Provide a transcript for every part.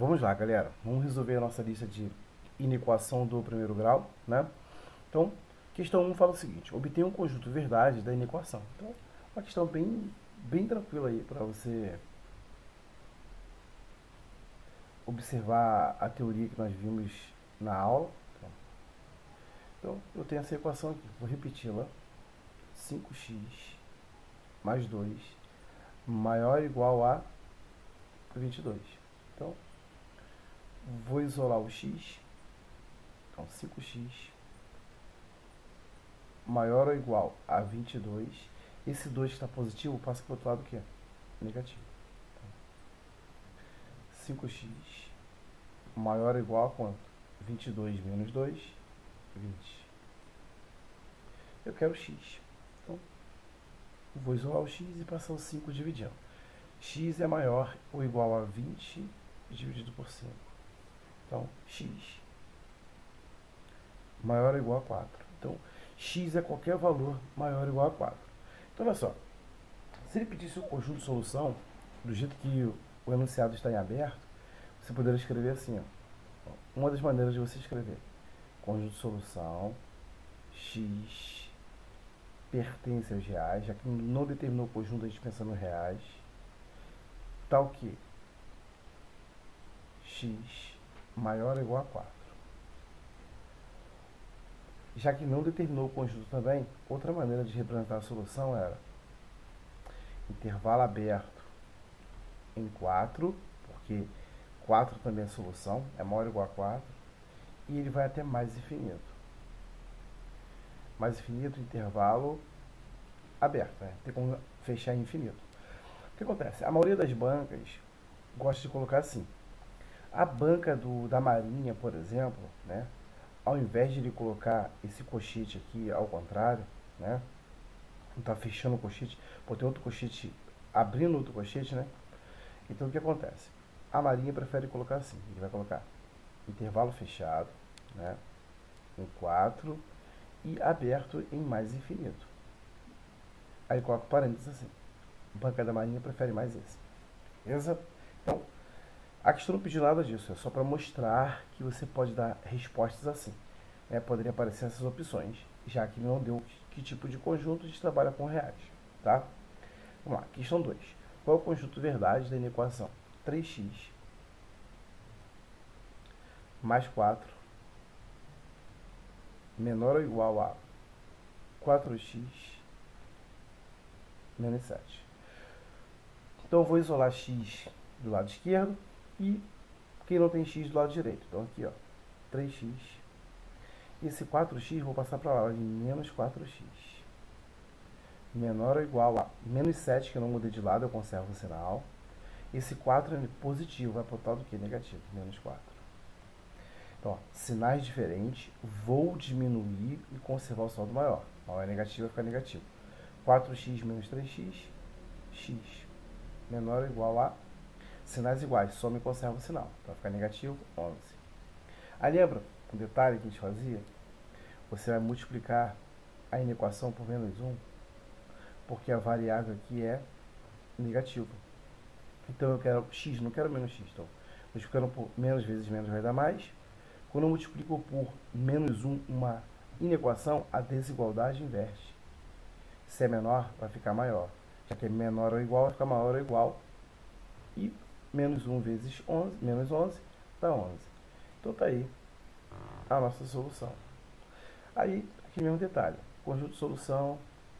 Vamos lá, galera. Vamos resolver a nossa lista de inequação do primeiro grau, né? Então, questão 1 fala o seguinte: obtenha um conjunto verdade da inequação. Então, uma questão bem tranquila aí para você observar a teoria que nós vimos na aula. Então, eu tenho essa equação aqui. Vou repeti-la. 5x mais 2 maior ou igual a 22. Então, vou isolar o x. Então, 5x maior ou igual a 22. Esse 2 que está positivo passa para o outro lado, que é negativo. Então, 5x maior ou igual a quanto? 22 menos 2, 20. Eu quero x. Então, vou isolar o x e passar o 5 dividindo. X é maior ou igual a 20 dividido por 5. Então, x maior ou igual a 4. Então, x é qualquer valor maior ou igual a 4. Então, olha só. Se ele pedisse o conjunto de solução, do jeito que o enunciado está em aberto, você poderia escrever assim, ó. Uma das maneiras de você escrever: conjunto de solução, x pertence aos reais, já que não determinou o conjunto, a gente pensa nos reais, tal que x maior ou igual a 4. Já que não determinou o conjunto também, outra maneira de representar a solução era intervalo aberto em 4, porque 4 também é solução, é maior ou igual a 4, e ele vai até mais infinito. Mais infinito, intervalo aberto, né? Tem como fechar em infinito. O que acontece? A maioria das bancas gosta de colocar assim. A banca da Marinha, por exemplo, né? Ao invés de ele colocar esse colchete aqui ao contrário, né? Não está fechando o colchete, pô, tem outro colchete abrindo outro colchete, né? Então o que acontece? A Marinha prefere colocar assim. Ele vai colocar intervalo fechado, né? Em 4 e aberto em mais infinito. Aí coloca parênteses assim. A banca da Marinha prefere mais esse. Beleza? Então, a questão não pediu nada disso, é só para mostrar que você pode dar respostas assim. Poderia aparecer essas opções, já que não deu que tipo de conjunto a gente trabalha com reais. Tá? Vamos lá, questão 2. Qual é o conjunto verdade da inequação? 3x mais 4 menor ou igual a 4x menos 7. Então eu vou isolar x do lado esquerdo e quem não tem x do lado direito. Então aqui, ó, 3x. Esse 4x vou passar para lá, de menos 4x. Menor ou igual a menos 7, que eu não mudei de lado, eu conservo o sinal. Esse 4 é positivo, vai para o tal do que? Negativo, menos 4. Então, ó, sinais diferentes, vou diminuir e conservar o saldo maior. Maior é negativo, vai ficar negativo. 4x menos 3x, x menor ou igual a sinais iguais, soma e conserva o sinal. Vai ficar negativo, 11. Aí lembra um detalhe que a gente fazia? Você vai multiplicar a inequação por menos 1, porque a variável aqui é negativa. Então eu quero x, não quero menos x. Então, multiplicando por menos vezes menos vai dar mais. Quando eu multiplico por menos 1 uma inequação, a desigualdade inverte. Se é menor, vai ficar maior. Já que é menor ou igual, vai ficar maior ou igual. E menos 1 vezes 11, menos 11, dá 11. Então tá aí a nossa solução. Aí, aqui mesmo detalhe. Conjunto de solução,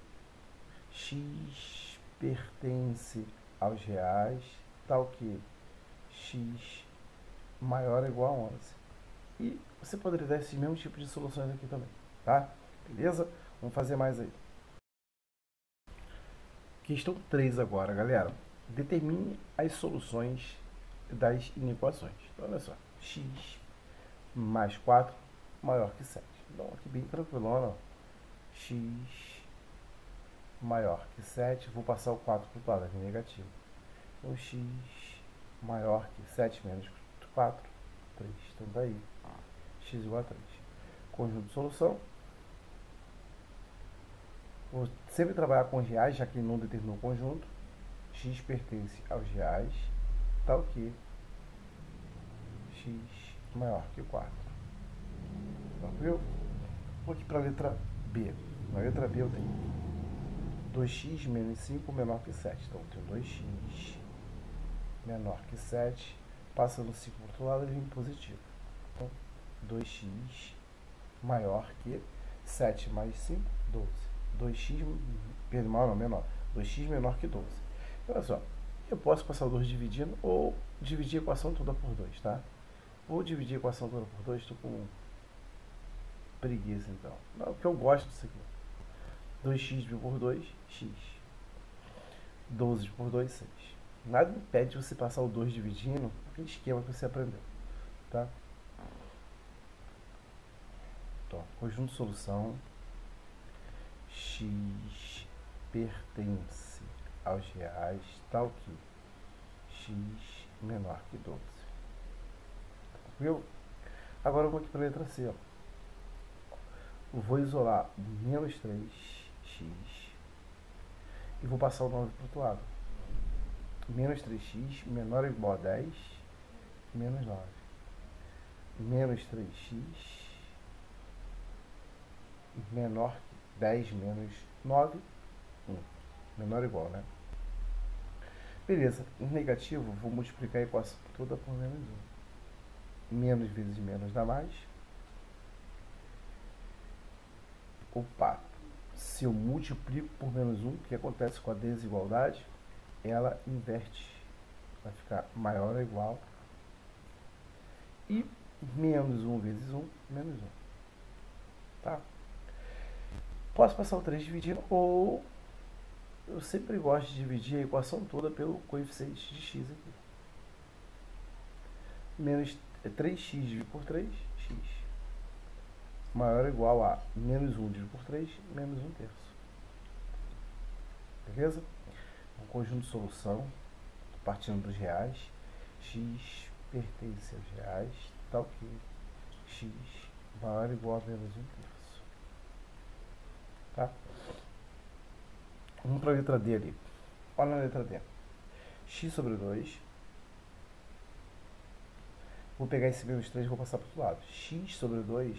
x pertence aos reais, tal que x maior ou igual a 11. E você poderia dar esse mesmo tipo de soluções aqui também, tá? Beleza? Vamos fazer mais aí. Questão 3 agora, galera. Determine as soluções das inequações. Então, olha só. X mais 4 maior que 7. Então, aqui bem tranquilona, ó. X maior que 7. Vou passar o 4 para o lado, aqui negativo. Então, x maior que 7 menos 4, 3. Então, daí, x igual a 3. Conjunto de solução. Vou sempre trabalhar com reais, já que não determinou o conjunto. X pertence aos reais, tal que x maior que 4. Tranquilo? Vou aqui para a letra B. Na letra B eu tenho 2x menos 5 menor que 7. Então, eu tenho 2x menor que 7. Passando o 5 para o outro lado, ele vem positivo. Então, 2x maior que 7 mais 5, 12. 2x, menor. 2x menor que 12. Então, olha só. Eu posso passar o 2 dividindo ou dividir a equação toda por 2, tá? Vou dividir a equação toda por 2, estou com preguiça, então. Não, porque eu gosto disso aqui. 2x dividido por 2, x. 12 por 2, 6. Nada impede você passar o 2 dividindo aquele esquema que você aprendeu, tá? Então, conjunto de solução. X pertence aos reais, tal que x menor que 12. Viu? Agora eu vou aqui para a letra C. Ó. Eu vou isolar menos 3x e vou passar o 9 para o outro lado. Menos 3x menor ou igual a 10, menos 9. Menos 3x menor que 10 menos 9, 1. Menor ou igual, né? Beleza. Em negativo, vou multiplicar a equação toda por menos 1. Menos vezes menos dá mais. Opa! Se eu multiplico por menos 1, o que acontece com a desigualdade? Ela inverte. Vai ficar maior ou igual. E menos 1 vezes 1, menos 1. Tá? Posso passar o 3 dividindo, ou eu sempre gosto de dividir a equação toda pelo coeficiente de x aqui. Menos 3x dividido por 3, x. Maior ou igual a menos 1 dividido por 3, menos 1 terço. Beleza? Um conjunto de solução, partindo dos reais, x pertence aos reais, tal que x maior ou igual a menos 1 terço. Tá? Vamos para a letra D ali. Olha na letra D. X sobre 2. Vou pegar esse menos 3 e vou passar para o outro lado. X sobre 2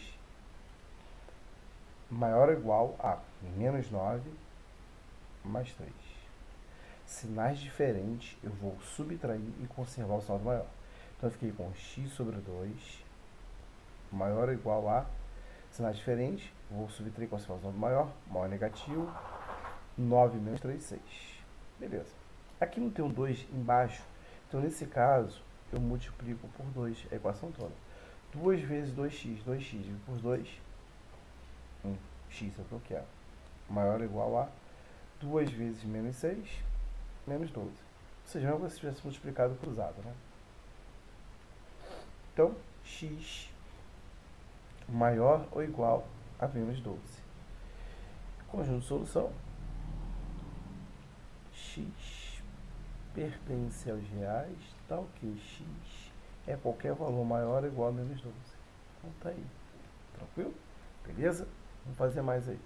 maior ou igual a menos 9 mais 3. Sinais diferentes, eu vou subtrair e conservar o saldo maior. Então, eu fiquei com x sobre 2 maior ou igual a sinais diferentes, vou subtrair e conservar o saldo maior, maior negativo, 9 menos 3, 6. Beleza. Aqui não tem um 2 embaixo, então nesse caso, eu multiplico por 2 a equação toda. 2 vezes 2x, 2x dividido por 2, x é o que eu quero. Maior ou igual a 2 vezes menos 6, menos 12. Ou seja, não é como se tivesse multiplicado cruzado, né? Então, x maior ou igual a menos 12. Conjunto de solução. X pertence aos reais, tal que x é qualquer valor maior ou igual a menos 12. Então tá aí. Tranquilo? Beleza? Vamos fazer mais aí.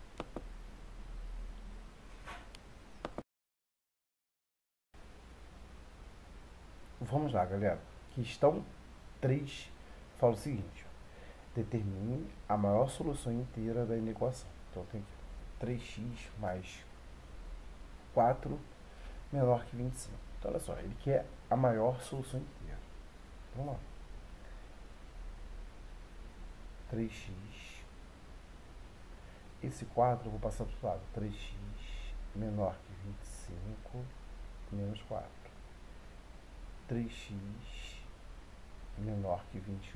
Vamos lá, galera. Questão 3 fala o seguinte. Determine a maior solução inteira da inequação. Então tem aqui 3x mais 4 menor que 25. Então olha só, ele quer a maior solução inteira. Vamos lá. 3x. Esse 4 eu vou passar para o outro lado. 3x menor que 25 menos 4. 3x menor que 21.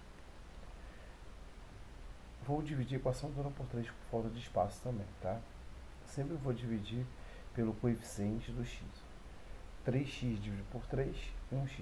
Vou dividir a equação toda por 3 por falta de espaço também, tá? Sempre vou dividir pelo coeficiente do x. 3x dividido por 3, 1x.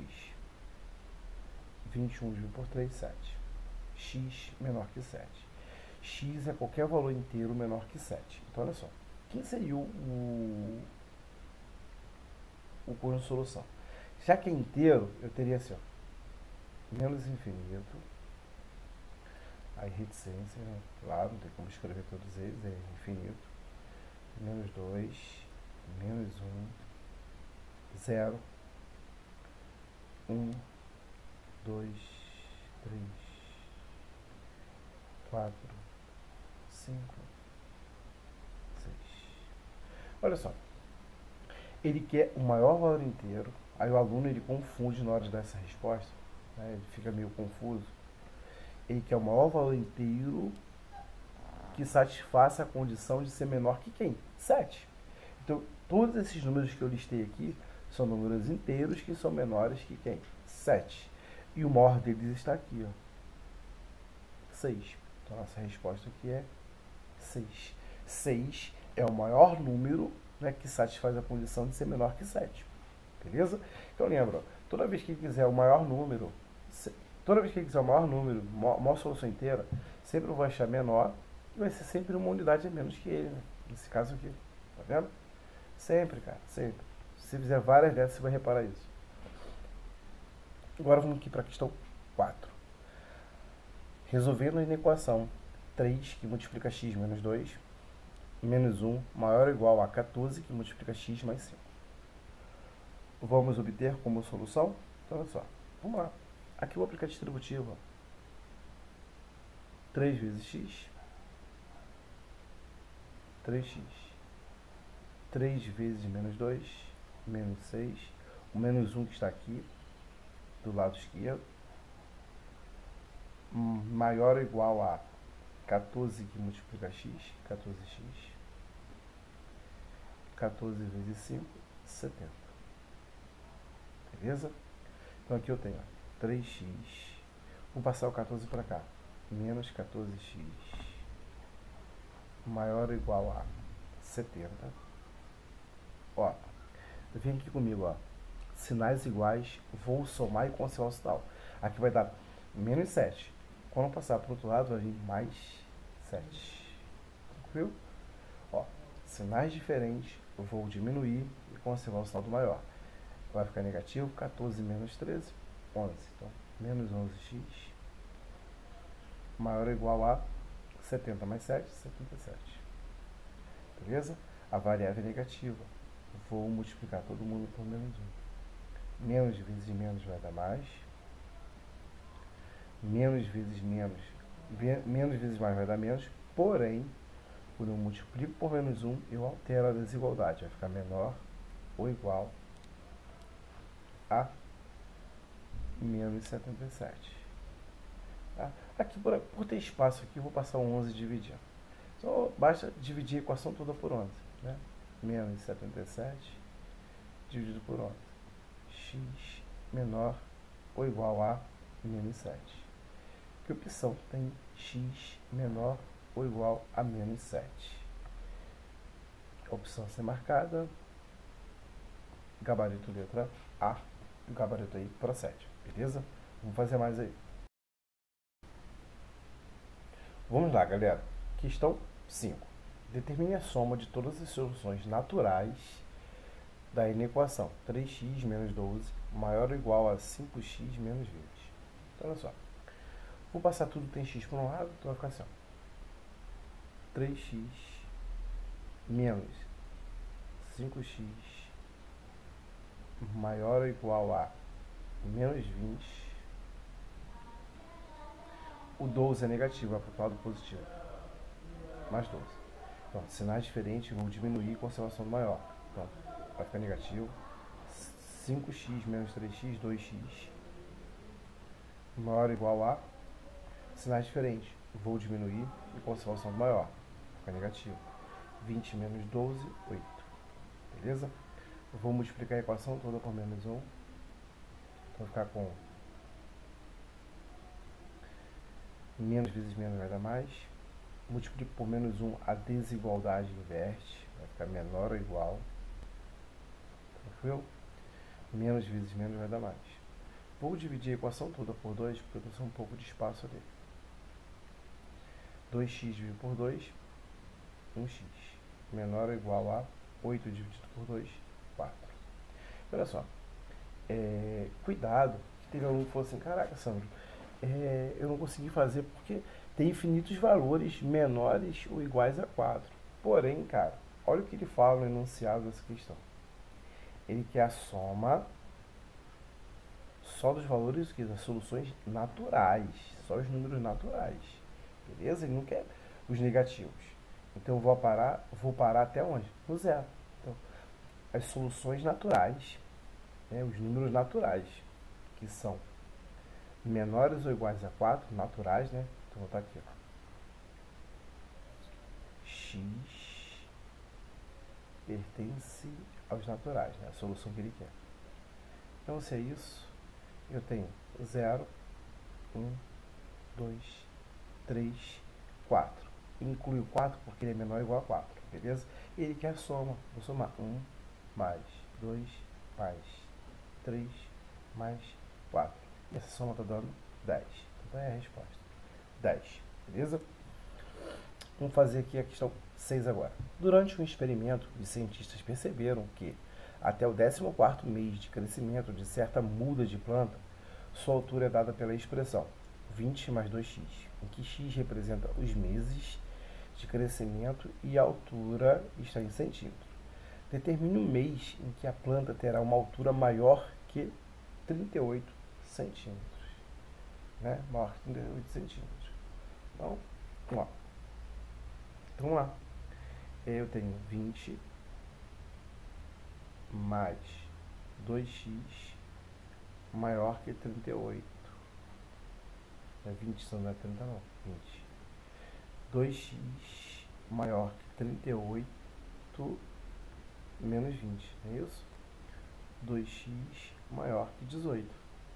21 dividido por 3, 7. X menor que 7. X é qualquer valor inteiro menor que 7. Então, olha só. Quem seria o conjunto de solução? Já que é inteiro, eu teria assim, ó, menos infinito. Aí reticência, né? Claro, não tem como escrever todos eles, é infinito. Menos 2, menos 1, 0, 1, 2, 3, 4, 5, 6. Olha só. Ele quer o maior valor inteiro. Aí o aluno ele confunde na hora de dar essa resposta, né? Ele fica meio confuso. Ele quer o maior valor inteiro que satisfaça a condição de ser menor que quem? 7. Então, todos esses números que eu listei aqui são números inteiros que são menores que quem? 7. E o maior deles está aqui, ó. 6. Então, nossa resposta aqui é 6. 6 é o maior número, né, que satisfaz a condição de ser menor que 7. Beleza? Então, lembra, toda vez que ele quiser o maior número, maior solução inteira, sempre eu vou achar menor e vai ser sempre uma unidade a menos que ele, né? Nesse caso aqui. Tá vendo? Sempre, cara, sempre. Se fizer várias dessas, você vai reparar isso. Agora vamos aqui para a questão 4. Resolvendo na equação 3, que multiplica x menos 2, menos 1 maior ou igual a 14, que multiplica x mais 5. Vamos obter como solução? Então, olha só. Vamos lá. Aqui eu vou aplicar a distributiva. 3 vezes x, 3x. 3 vezes menos 2, menos 6. O menos 1 que está aqui, do lado esquerdo, maior ou igual a 14 que multiplica x, 14x. 14 vezes 5, 70. Beleza? Então aqui eu tenho 3x. Vou passar o 14 para cá. Menos 14x maior ou igual a 70. Ó, vem aqui comigo, ó. Sinais iguais, vou somar e conservar o sinal. Aqui vai dar menos 7. Quando eu passar para o outro lado, vai vir mais 7. Tranquilo? Ó, sinais diferentes, eu vou diminuir e conservar o sinal do maior. Vai ficar negativo, 14 menos 13, 11. Então, menos 11x maior ou igual a 70 mais 7, 77. Beleza? A variável é negativa. Vou multiplicar todo mundo por menos 1. Menos vezes menos vai dar mais. Menos vezes menos. Menos vezes mais vai dar menos. Porém, quando eu multiplico por menos 1, eu altero a desigualdade. Vai ficar menor ou igual a menos 77. Tá? Aqui, por ter espaço aqui, eu vou passar um 11 dividindo. Só basta dividir a equação toda por 11. Né? Menos 77 dividido por 11. X menor ou igual a menos 7. Que opção tem x menor ou igual a menos 7? A opção a ser marcada, gabarito letra A, e o gabarito aí procede, beleza? Vamos fazer mais aí. Vamos lá, galera. Questão 5. Determine a soma de todas as soluções naturais da equação 3x menos 12 maior ou igual a 5x menos 20. Então, olha só. Vou passar tudo tem x por um lado, então vai ficar assim, ó. 3x menos 5x maior ou igual a menos 20. O 12 é negativo, é para o lado positivo. Mais 12. Então, sinais diferentes, vão diminuir a conservação do maior. Então, vai ficar negativo. 5x menos 3x, 2x maior ou igual a sinais diferentes. Vou diminuir e conservação do maior. Fica negativo. 20 menos 12, 8. Beleza? Eu vou multiplicar a equação toda por menos 1. Então, vai ficar com menos vezes menos vai dar mais. Multiplico por menos 1, a desigualdade inverte. Vai ficar menor ou igual. Tranquilo? Menos vezes menos vai dar mais. Vou dividir a equação toda por 2, porque eu estou sem um pouco de espaço ali. 2x dividido por 2, 1x. Menor ou igual a 8 dividido por 2, 4. Olha só. Cuidado, que teve aluno que falou assim, caraca, Sandro, eu não consegui fazer porque tem infinitos valores menores ou iguais a 4. Porém, cara, olha o que ele fala no enunciado dessa questão. Ele quer a só dos valores que das soluções naturais, só os números naturais, beleza? Ele não quer os negativos. Então eu vou parar até onde? No zero. Então, as soluções naturais, né, os números naturais, que são menores ou iguais a 4, naturais, né? Então vou botar aqui, ó. X pertence aos naturais, né? A solução que ele quer. Então, se é isso, eu tenho 0, 1, 2, 3, 4. Inclui o 4 porque ele é menor ou igual a 4, beleza? E ele quer soma. Vou somar 1 mais 2 mais 3 mais 4. E essa soma está dando 10. Então é a resposta. 10, beleza? Vamos fazer aqui a questão 6 agora. Durante um experimento, os cientistas perceberam que, até o 14º mês de crescimento de certa muda de planta, sua altura é dada pela expressão 20 mais 2x, em que x representa os meses de crescimento e a altura está em centímetros. Determine um mês em que a planta terá uma altura maior que 38 centímetros. Né? Maior que 38 centímetros. Então, vamos lá. Eu tenho 20 mais 2x maior que 38. É 20, não é 30 não. 20. 2x maior que 38 menos 20, não é isso? 2x maior que 18.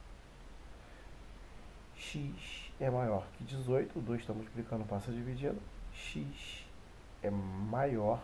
X é maior que 18, o 2 está multiplicando, passa dividindo. X é maior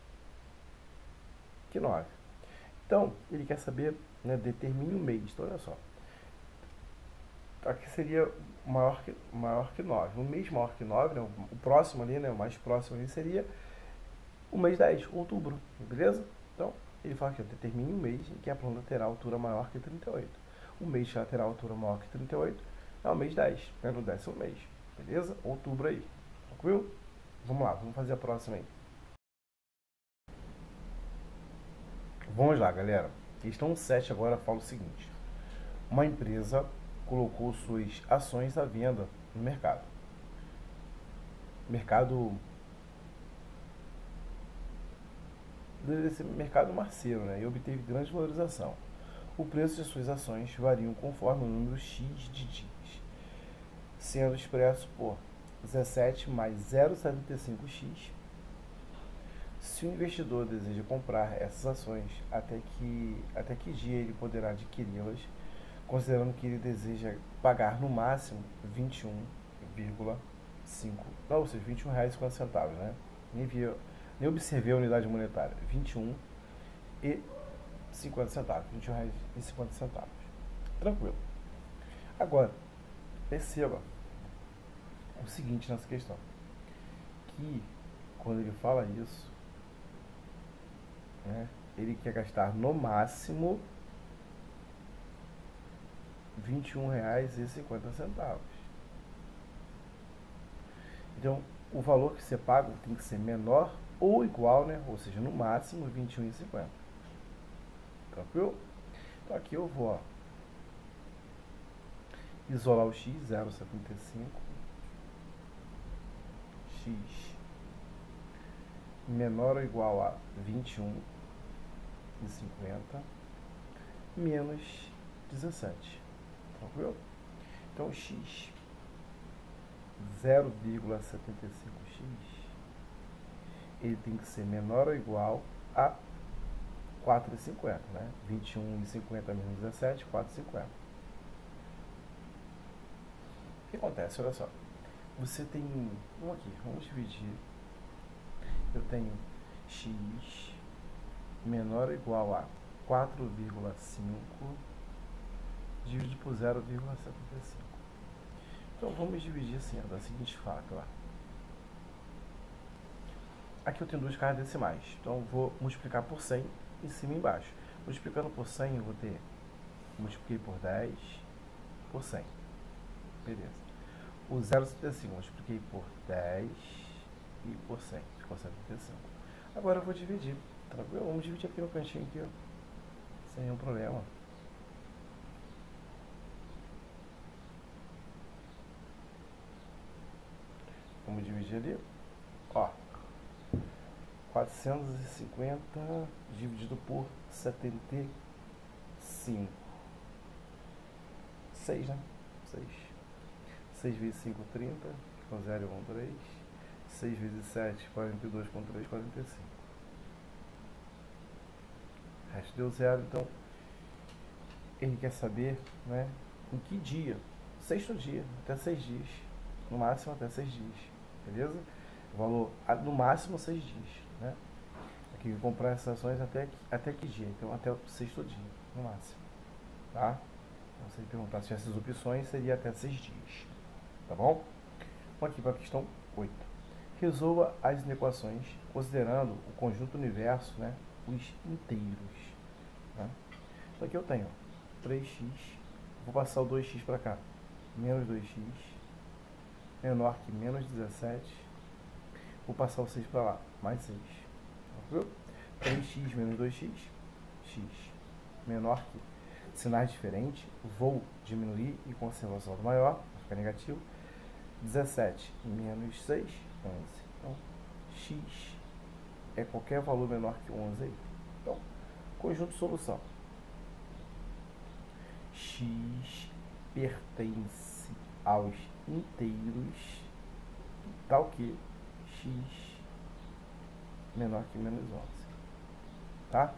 que 9. Então, ele quer saber, né, determine o mês. Então, olha só. Aqui seria maior que 9. Um mês maior que 9, né, o próximo ali, né, o mais próximo ali seria o mês 10, outubro, beleza? Então, ele fala aqui, determine um mês em que a planta terá altura maior que 38. O mês que ela terá altura maior que 38 é o mês 10, né, no 10º mês, beleza? Outubro aí, tranquilo? Vamos lá, vamos fazer a próxima aí. Vamos lá, galera. Questão 7 agora fala o seguinte. Uma empresa colocou suas ações à venda no mercado. Mercado marceiro, né? E obteve grande valorização. O preço de suas ações variam conforme o número X de dias, sendo expresso por 17 mais 0,75x. Se o investidor deseja comprar essas ações, até que dia ele poderá adquiri-las, considerando que ele deseja pagar no máximo 21,5, ou seja, R$21,50, né? Nem observei a unidade monetária. 21,50, R$21,50. Tranquilo. Agora, perceba o seguinte nessa questão, que quando ele fala isso, né, ele quer gastar no máximo R$21,50. Então, o valor que você paga tem que ser menor ou igual, né? Ou seja, no máximo R$21,50. Tranquilo? Então aqui eu vou, ó, isolar o x, 0,75. X menor ou igual a 21,50 menos 17. Tranquilo? Então, x 0,75x ele tem que ser menor ou igual a 4,50, né? 21,50 menos 17, 4,50. O que acontece? Olha só. Você tem... Vamos aqui, vamos dividir. Eu tenho x menor ou igual a 4,5 dividido por 0,75. Então, vamos dividir assim, ó, da seguinte forma. Aqui eu tenho duas casas decimais. Então, eu vou multiplicar por 100 em cima e embaixo. Multiplicando por 100, eu vou ter... Multipliquei por 10 por 100. Beleza. O 0,75 multipliquei por 10 e por 100. Ficou 75. Agora eu vou dividir. Tranquilo? Vamos dividir aqui no cantinho, aqui, ó, sem nenhum problema. Vamos dividir ali. Ó, 450 dividido por 75. 6, né? 6. 6 vezes 5, 30. Com 0, 1, 3. 6 vezes 7, 42. Com 3, 45. O resto deu 0, então ele quer saber, né, em que dia. Sexto dia, até 6 dias. No máximo até 6 dias. Beleza? O valor no máximo 6 dias. Né? Aqui comprar essas ações até que dia? Então até o sexto dia, no máximo. Tá? Então, se ele perguntar se essas opções, seria até 6 dias. Tá bom? Vamos aqui para a questão 8. Resolva as inequações considerando o conjunto universo, né, os inteiros. Tá? Então aqui eu tenho 3x, vou passar o 2x para cá, menos 2x, menor que menos 17, vou passar o 6 para lá, mais 6. Viu? 3x menos 2x, x, menor que, sinais diferentes, vou diminuir e conservar o saldo maior, vai ficar negativo, 17 menos 6, 11. Então, x é qualquer valor menor que 11 aí. Então, conjunto de solução. X pertence aos inteiros, tal que x menor que menos 11. Tá?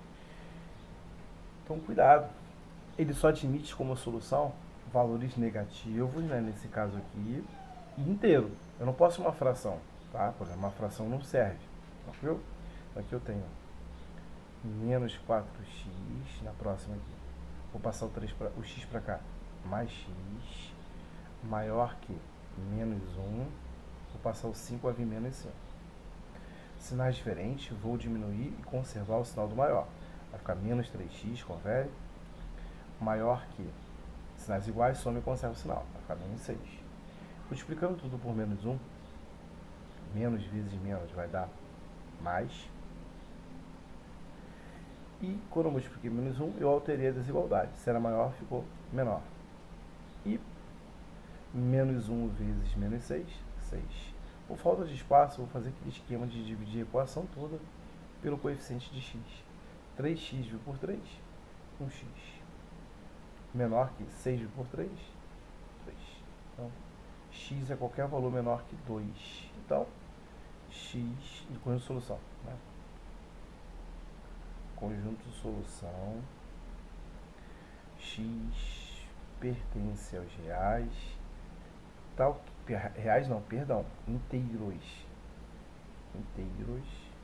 Então, cuidado. Ele só admite como solução valores negativos, né, nesse caso aqui, e inteiro. Eu não posso uma fração, tá? Por exemplo, uma fração não serve. Viu? Aqui eu tenho menos 4x, na próxima aqui. Vou passar o x para cá, mais x, maior que menos 1. Vou passar o 5, vai vir menos 5. Sinais diferentes, vou diminuir e conservar o sinal do maior. Vai ficar menos 3x, confere. Maior que, sinais iguais, soma e conserva o sinal. Vai ficar menos 6. Multiplicando tudo por menos 1, menos vezes menos vai dar mais. E quando eu multipliquei menos 1, eu alterei a desigualdade. Se era maior, ficou menor. E menos 1 vezes menos 6, 6. Por falta de espaço, vou fazer aquele esquema de dividir a equação toda pelo coeficiente de x. 3x dividido por 3, 1x. Menor que 6 dividido por 3, 3. Então, x é qualquer valor menor que 2. Então, x, e conjunto de solução. Né? Conjunto de solução. X pertence aos reais. Tal, reais não, perdão. Inteiros. Inteiros.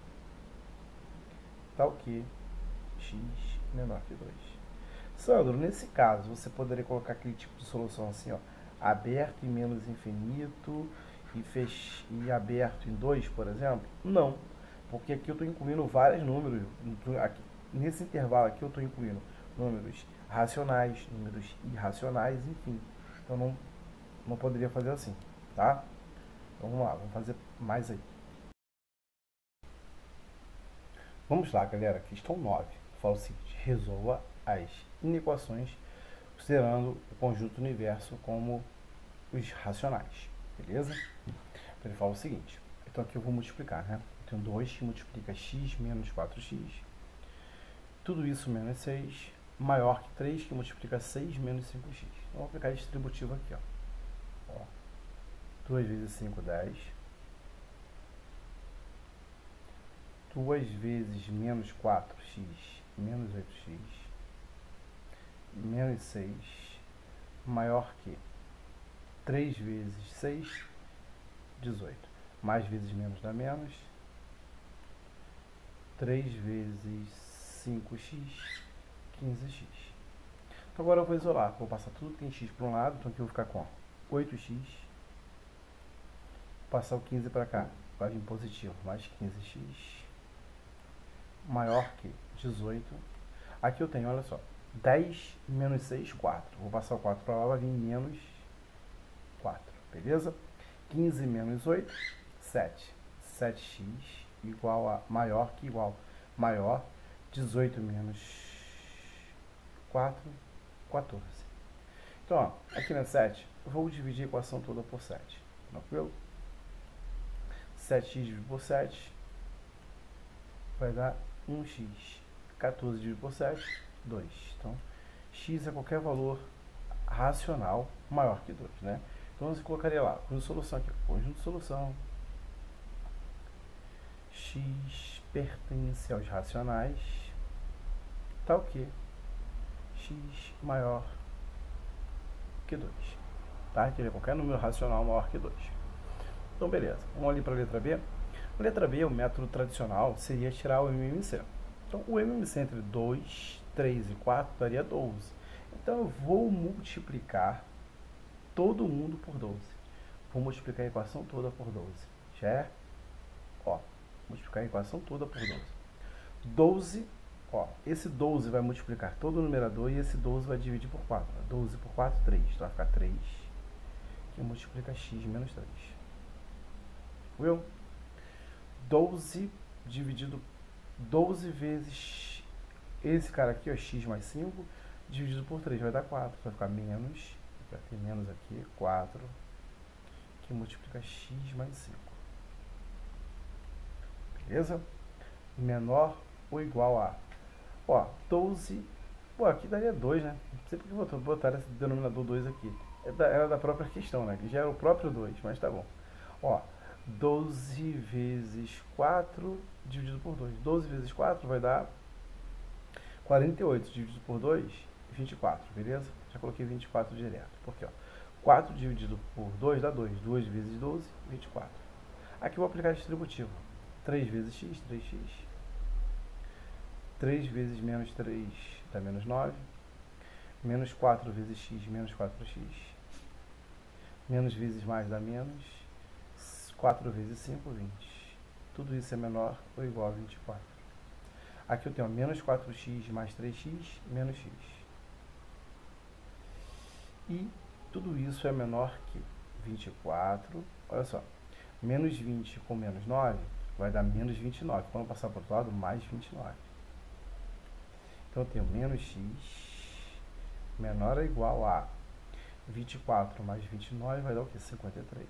Tal que x menor que 2. Sandro, nesse caso, você poderia colocar aquele tipo de solução assim, ó, aberto em menos infinito e aberto em 2, por exemplo? Não, porque aqui eu estou incluindo vários números. Aqui, nesse intervalo aqui eu estou incluindo números racionais, números irracionais, enfim. Então não poderia fazer assim, tá? Então vamos lá, vamos fazer mais aí. Vamos lá, galera, questão 9. Fala o seguinte: resolva as inequações considerando o conjunto universo como os racionais, beleza? Então ele fala o seguinte, então aqui eu vou multiplicar, né? Eu tenho 2 que multiplica x menos 4x, tudo isso menos 6, maior que 3 que multiplica 6 menos 5x. Então vou aplicar distributivo aqui, ó. 2 vezes 5, 10. 2 vezes menos 4x, menos 8x, menos 6, maior que 3 vezes 6, 18. Mais vezes menos dá menos. 3 vezes 5x, 15x. Então agora eu vou isolar. Vou passar tudo que tem x para um lado. Então aqui eu vou ficar com 8x. Vou passar o 15 para cá. Vai vir positivo. Mais 15x. Maior que 18. Aqui eu tenho, olha só. 10 menos 6, 4. Vou passar o 4 para lá. Vai vir menos 4. Beleza? 15 menos 8, 7. 7x igual a maior que igual. Maior, 18 menos 4, 14. Então, ó, aqui na 7, eu vou dividir a equação toda por 7. Tranquilo? 7x dividido por 7 vai dar 1x. 14 dividido por 7, 2. Então, x é qualquer valor racional maior que 2, né? Então, você colocaria lá, conjunto de solução aqui, conjunto de solução, x pertence aos racionais, tal que x maior que 2. Tá? Que é qualquer número racional maior que 2. Então, beleza. Vamos ali para a letra B. A letra B, o método tradicional, seria tirar o MMC. Então, o MMC entre 2, 3 e 4 daria 12. Então, eu vou multiplicar todo mundo por 12. Vou multiplicar a equação toda por 12. Certo? Ó, multiplicar a equação toda por 12. 12, ó, esse 12 vai multiplicar todo o numerador e esse 12 vai dividir por 4. 12 por 4, 3. Então, vai ficar 3, que multiplica x menos 3. Viu? 12 dividido 12 vezes esse cara aqui, ó, x mais 5, dividido por 3 vai dar 4. Vai ficar menos, vai ter menos aqui, 4, que multiplica x mais 5. Beleza? Menor ou igual a, ó, 12, pô, aqui daria 2, né? Não sei porque botaram esse denominador 2 aqui. Era da própria questão, né? Que já era o próprio 2, mas tá bom. Ó, 12 vezes 4 dividido por 2. 12 vezes 4 vai dar 48 dividido por 2, 24, beleza? Já coloquei 24 direto. Porque, ó, 4 dividido por 2 dá 2. 2 vezes 12, 24. Aqui eu vou aplicar distributivo. 3 vezes x, 3x. 3 vezes menos 3 dá menos 9. Menos 4 vezes x, menos 4x. Menos vezes mais dá menos. 4 vezes 5, 20. Tudo isso é menor ou igual a 24. Aqui eu tenho menos 4x mais 3x, menos x. E tudo isso é menor que 24. Olha só, menos 20 com menos 9 vai dar menos 29. Quando eu passar para o outro lado, mais 29. Então eu tenho menos x menor ou igual a 24 mais 29 vai dar o quê? 53.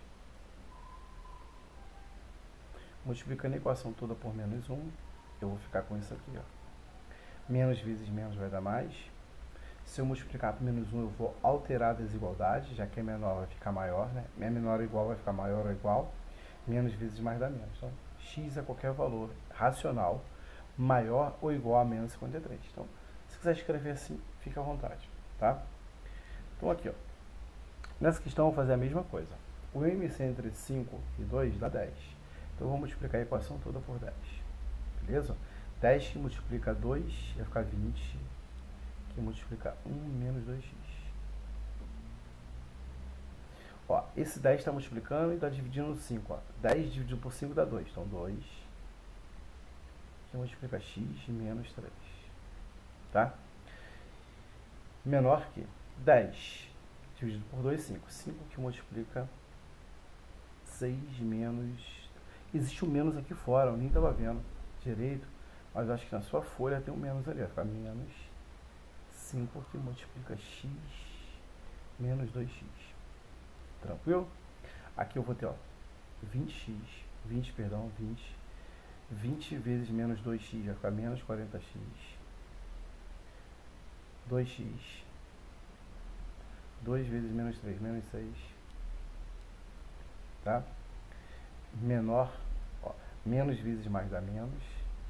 Multiplicando a equação toda por menos 1, eu vou ficar com isso aqui, ó. Menos vezes menos vai dar mais. Se eu multiplicar por menos 1, eu vou alterar a desigualdade, já que é menor vai ficar maior, né? É menor ou igual vai ficar maior ou igual. Menos vezes mais dá menos. Então, x é qualquer valor racional maior ou igual a menos 53. Então, se quiser escrever assim, fica à vontade, tá? Então, aqui, ó. Nessa questão, eu vou fazer a mesma coisa. O MC entre 5 e 2 dá 10. Então, eu vou multiplicar a equação toda por 10. Beleza? 10 que multiplica 2 vai ficar 20, que multiplica 1 menos 2x. Ó, esse 10 está multiplicando e está dividindo 5. Ó. 10 dividido por 5 dá 2. Então, 2, que multiplica x menos 3. Tá? Menor que 10 dividido por 2, 5. 5 que multiplica 6 menos... Existe um menos aqui fora, eu nem estava vendo direito, mas acho que na sua folha tem um menos ali, vai ficar menos 5 que multiplica x menos 2x. Tranquilo? Aqui eu vou ter, ó, 20 vezes menos 2x vai ficar menos 40x. 2x. 2 vezes menos 3, menos 6. Tá? Menor, ó, menos vezes mais dá menos.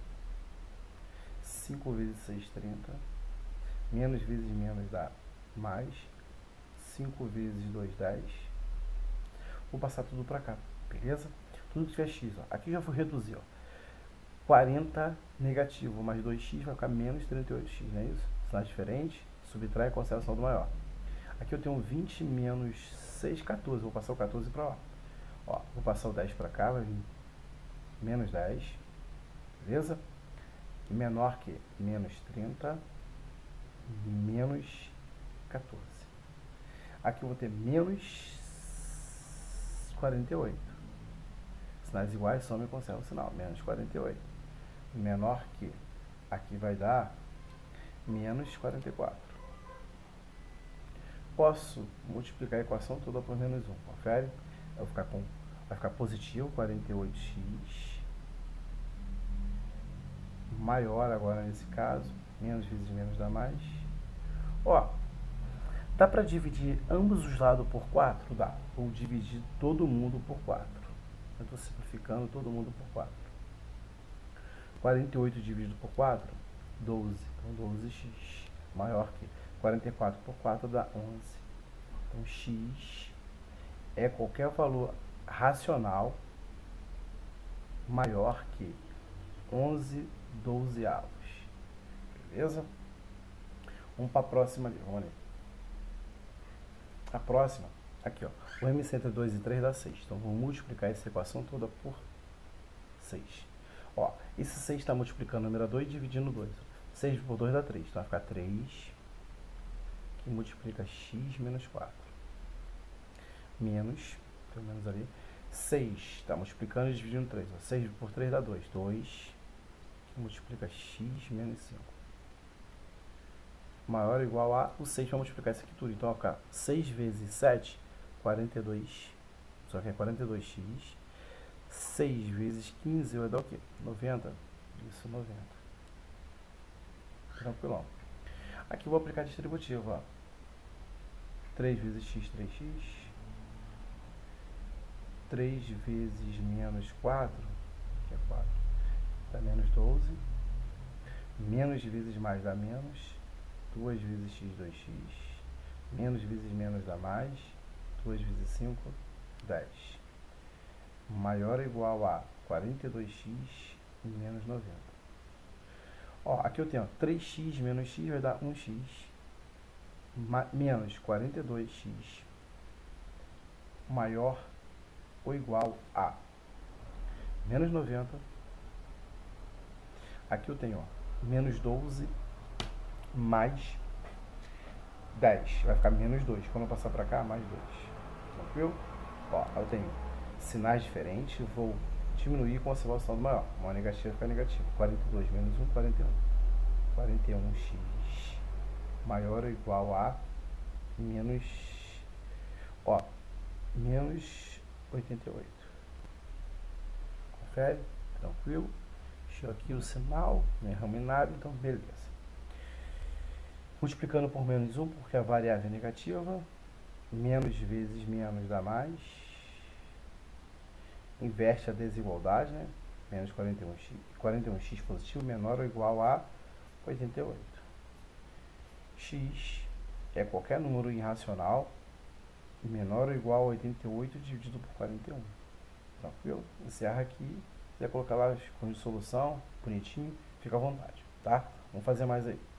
5 vezes 6, 30. Menos vezes menos dá mais. 5 vezes 2, 10. Vou passar tudo para cá, beleza? Tudo que tiver x, ó. Aqui já vou reduzir, ó. 40 negativo mais 2x vai ficar menos 38x, não é isso? Sinal diferente, subtrai a conservação do maior. Aqui eu tenho 20 menos 6, 14. Vou passar o 14 para lá. Ó, vou passar o 10 para cá, vai vir menos 10, beleza? Menor que menos 30, menos 14. Aqui eu vou ter menos 48. Sinais iguais, soma e conserva o sinal. Menos 48. Menor que, aqui vai dar menos 44. Posso multiplicar a equação toda por menos 1. Confere? Eu vou ficar com vai ficar positivo, 48x, maior agora nesse caso, menos vezes menos dá mais. Ó, dá para dividir ambos os lados por 4? Dá. Vou dividir todo mundo por 4. Eu estou simplificando todo mundo por 4. 48 dividido por 4, 12. Então 12x maior que 44 por 4 dá 11. Então x é qualquer valor racional maior que 11 12avos. Beleza? Vamos para a próxima ali. Vamos ali. A próxima, aqui ó, o MC entre 2 e 3 dá 6. Então vamos multiplicar essa equação toda por 6. Ó, esse 6 está multiplicando o numerador e dividindo 2. 6 por 2 dá 3. Então vai ficar 3, que multiplica x menos 4. Menos, pelo menos ali, 6 está multiplicando e dividindo 3. Ó, 6 por 3 dá 2. 2, que multiplica x menos 5. Maior ou igual a, o 6 vai multiplicar isso aqui tudo. Então, ó, 6 vezes 7, 42. Só que é 42x. 6 vezes 15 vai dar o quê? 90. Isso, 90. Tranquilão. Aqui eu vou aplicar distributivo, ó. 3 vezes x, 3x. 3 vezes menos 4, que é 4, dá menos 12. Menos vezes mais dá menos. 2 vezes x, 2x. Menos vezes menos dá mais. 2 vezes 5, 10. Maior ou igual a 42x e menos 90. Ó, aqui eu tenho 3x menos x vai dar 1x. Menos 42x maior ou igual a menos 90. Aqui eu tenho, ó, menos 12 mais 10. Vai ficar menos 2. Quando eu passar para cá, mais 2. Tranquilo? Ó, eu tenho sinais diferentes. Vou diminuir com a oscilação do maior. Uma negativa fica negativa. 42 menos 1, 41. 41x maior ou igual a menos, ó, menos 88. Confere? Tranquilo? Deixou aqui o sinal, não erramos em nada, então beleza. Multiplicando por menos 1, porque a variável é negativa. Menos vezes menos dá mais. Inverte a desigualdade, né? Menos 41x. 41x positivo menor ou igual a 88. X é qualquer número irracional menor ou igual a 88 dividido por 41. Tranquilo? Encerra aqui. Se quiser colocar lá as condições de solução, bonitinho, fica à vontade, tá? Vamos fazer mais aí.